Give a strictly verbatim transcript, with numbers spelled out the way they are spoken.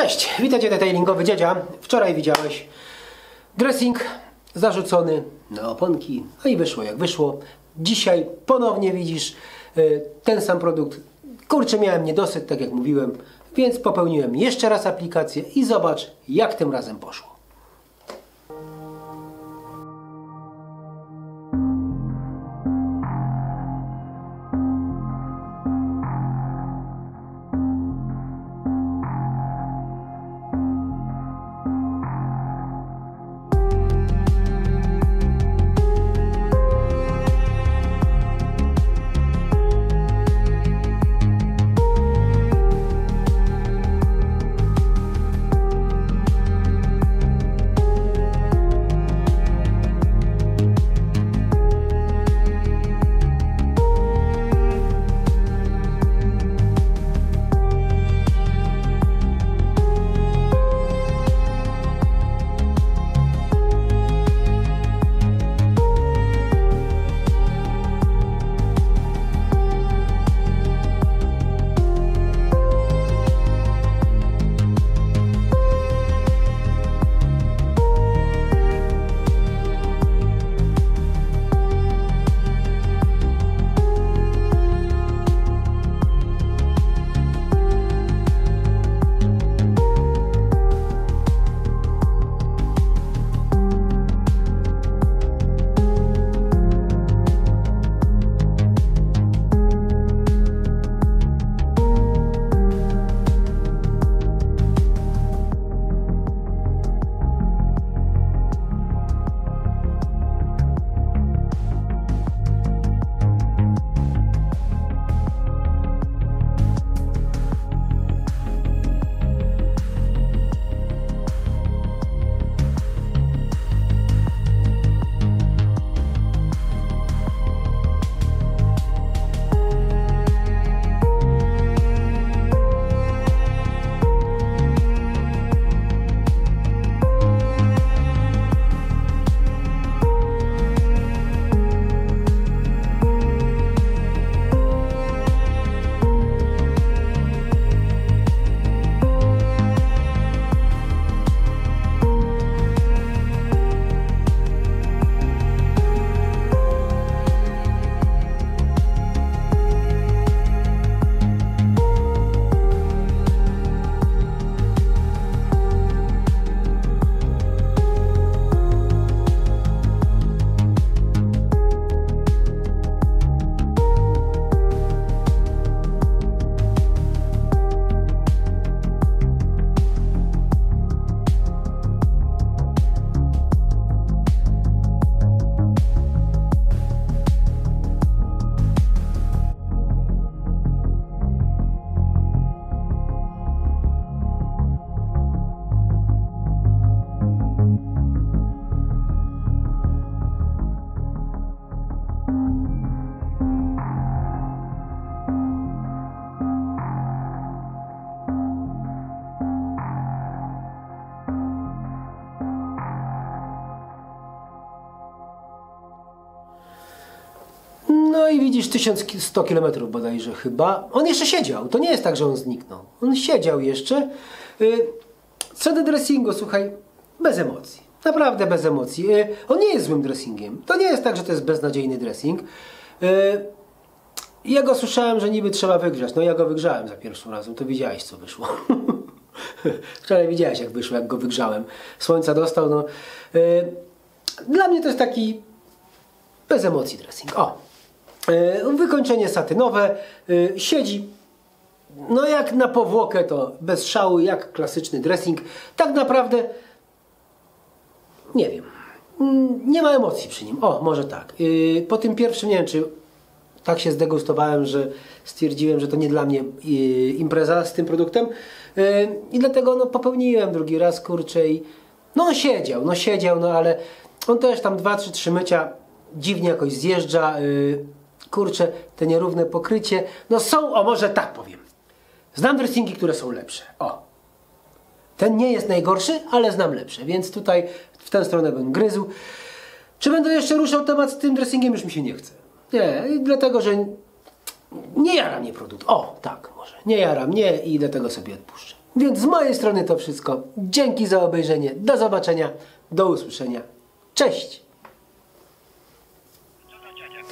Cześć, witajcie detailingowy dziadzia. Wczoraj widziałeś dressing zarzucony na oponki, a i wyszło jak wyszło. Dzisiaj ponownie widzisz y, ten sam produkt. Kurczę, miałem niedosyt, tak jak mówiłem, więc popełniłem jeszcze raz aplikację i zobacz, jak tym razem poszło. No i widzisz, tysiąc sto kilometrów bodajże chyba. On jeszcze siedział. To nie jest tak, że on zniknął. On siedział jeszcze. Co do dressingu, słuchaj, bez emocji. Naprawdę bez emocji. On nie jest złym dressingiem. To nie jest tak, że to jest beznadziejny dressing. Ja go słyszałem, że niby trzeba wygrzać. No ja go wygrzałem za pierwszym razem. To widziałeś, co wyszło. Wczoraj widziałeś, jak wyszło, jak go wygrzałem. Słońca dostał. No. Dla mnie to jest taki bez emocji dressing. O! Wykończenie satynowe, siedzi no jak na powłokę, to bez szału, jak klasyczny dressing. Tak naprawdę nie wiem, nie ma emocji przy nim. O, może tak. Po tym pierwszym, nie wiem, czy tak się zdegustowałem, że stwierdziłem, że to nie dla mnie impreza z tym produktem i dlatego no, popełniłem drugi raz, kurczę, i no on siedział, no siedział, no ale on też tam dwa, trzy, trzy mycia dziwnie jakoś zjeżdża. Kurczę, te nierówne pokrycie. No są, o może tak powiem. Znam dressingi, które są lepsze. O. Ten nie jest najgorszy, ale znam lepsze. Więc tutaj w tę stronę bym gryzł. Czy będę jeszcze ruszał temat z tym dressingiem? Już mi się nie chce. Nie, dlatego, że nie jara mnie produkt. O, tak może. Nie jara mnie i dlatego sobie odpuszczę. Więc z mojej strony to wszystko. Dzięki za obejrzenie. Do zobaczenia. Do usłyszenia. Cześć! Co ta ciacia